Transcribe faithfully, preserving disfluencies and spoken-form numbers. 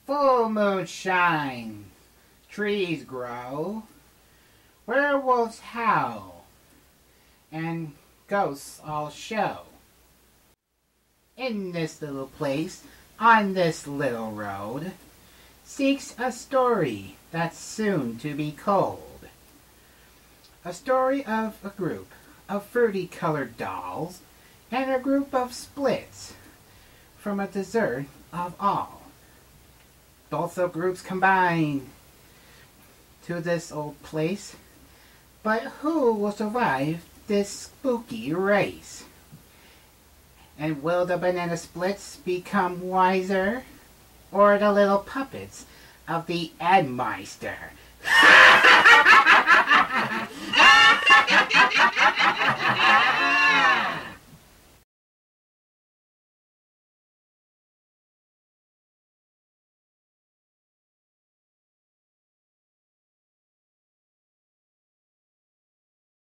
full moon shine, trees grow, werewolves howl, and ghosts all show. In this little place, on this little road, seeks a story that's soon to be told. A story of a group of fruity-colored dolls and a group of splits from a dessert of all. Both the groups combine to this old place, but who will survive this spooky race? And will the banana splits become wiser, or the little puppets of the Edmeister?